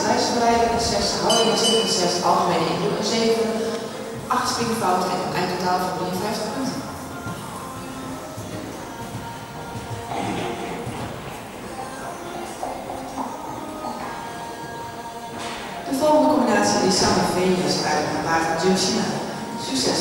scheidsbereiding 6, houding en zitting 6, algemene indruk 7, 8 springfouten en een eindtotaal van 53 punten. De volgende combinatie is Sander Vejas uit Maarten Jurchina. Succes!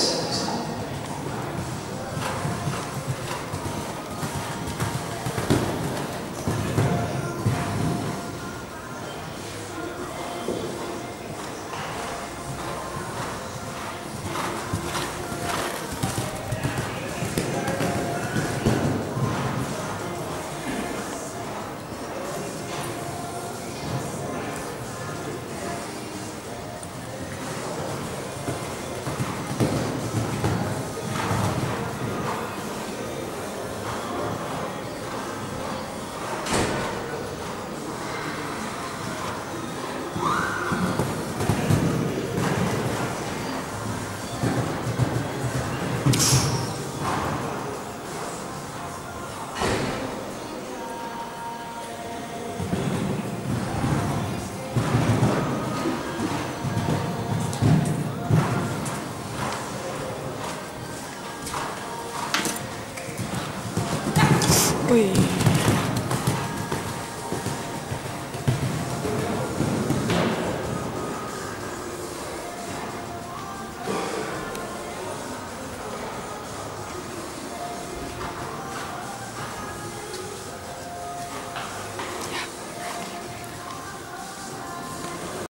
Oei.